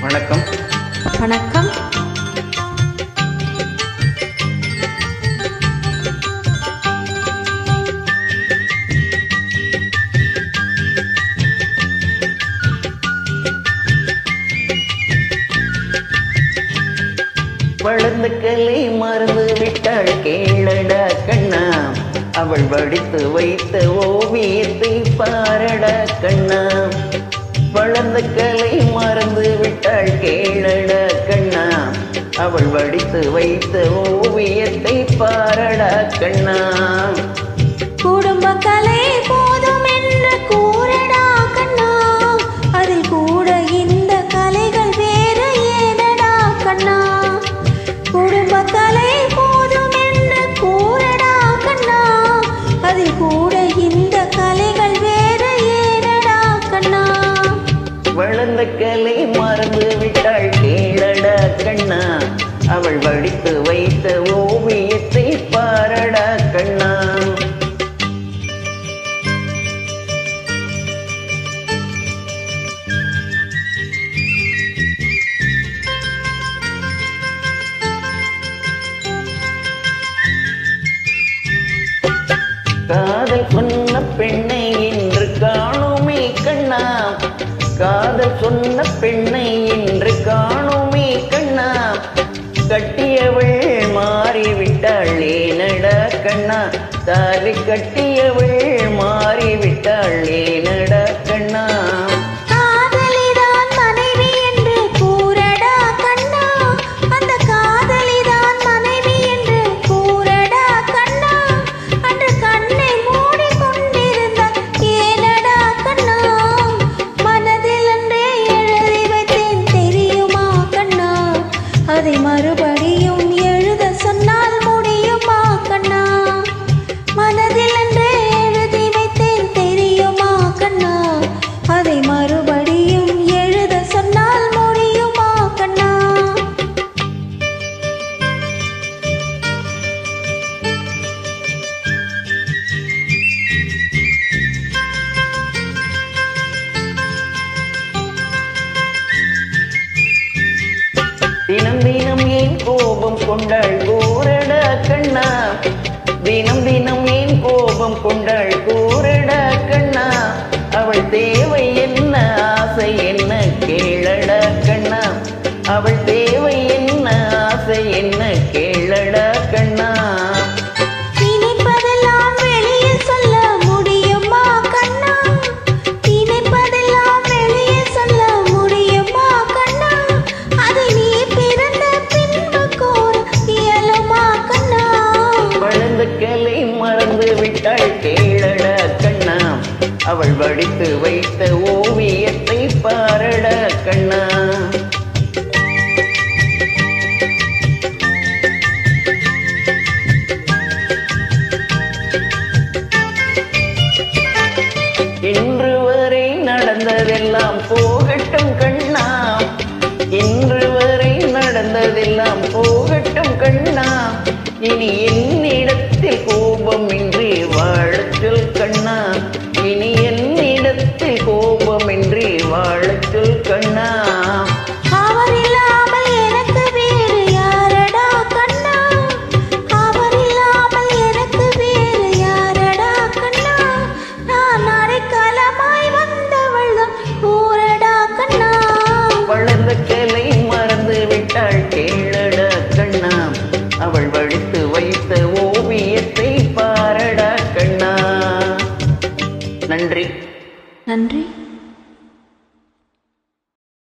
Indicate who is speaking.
Speaker 1: வணக்கம்.
Speaker 2: வணக்கம்.
Speaker 1: வளர்ந்த கலை மறந்து விட்டாள் கேளடா கண்ணா, அவள் வடித்து வைத்த ஓவியத்தை பாரடா கண்ணா. வளர்ந்த கலை மறந்து விட்டாள் கேளடா கண்ணா, அவள் வடித்து வைத்த ஓவியத்தை பாரடா கண்ணா.
Speaker 2: குடும்ப கலை போதும் என்று கூறடா கண்ணா, அதில் கூட இந்த கலைகள் வேறு ஏனடா கண்ணா. குடும்ப கலை போதும் என்று கூறடா கண்ணா, அதில் கூட இந்த கலைகள் வேறு ஏனடா கண்ணா.
Speaker 1: வளர்ந்த கலை மறந்து விட்டாள் கேளடா கண்ணா, அவள் வடித்து வைத்த ஓவியத்தை பாரடா கண்ணா. காதல் சொன்ன பெண்ணை இன்று காணுமே கண்ணா, காதல் சொன்ன பெண்ணை இன்று காணுமே கண்ணா. கட்டியவள் மாறிவிட்டாள் ஏனடா கண்ணா, தாலி கட்டியவள் மாறிவிட்டாள் ஏனடா கண்ணா.
Speaker 2: அதை மறுபடியும் எழுத சொன்னால் முடியுமா கண்ணா. மனதில் அன்றே எழுதி வைத்தேன் தெரியுமா கண்ணா, அதை மறுபடியும் எழுத சொன்னால் முடியுமா கண்ணா.
Speaker 1: தினம் தினம் ஏன் கோபம் கொண்டாள் கூறடா கண்ணா, தினம் தினம் ஏன் கோபம் கொண்டாள் கூறடா கண்ணா. அவள் தேவை என்ன ஆசை என்ன கேளடா கண்ணா, அவள் தேவை என்ன ஆசை என்ன கேளடா கண்ணா. கலை மறந்து விட்டாள் கேளடா கண்ணா, அவள் வடித்து வைத்த ஓவியத்தை பாரடா கண்ணா. இன்று வரை நடந்ததெல்லாம் போகட்டும் கண்ணா, இன்று வரை நடந்ததெல்லாம் போகட்டும் கண்ணா. இனி என்னிடத்தில் கோபமின்றி வாழச் சொல் கண்ணா, இனி என்னிடத்தில் கோபமின்றி வாழச் சொல் கண்ணா.
Speaker 2: அவர் இல்லாமல் எனக்கு வேறு யாரடா கண்ணா, அவர் இல்லாமல் எனக்கு வேறு யாரடா கண்ணா. நான் அடைக்கலமாய் வந்தவள் தான் கூறடா கண்ணா.
Speaker 1: வளர்ந்த கலை மறந்து விட்டாள் கேளடா கண்ணா, அவள் வடித்து வைத்த ஓவியத்தை பாரடா கண்ணா. நன்றி.
Speaker 2: நன்றி.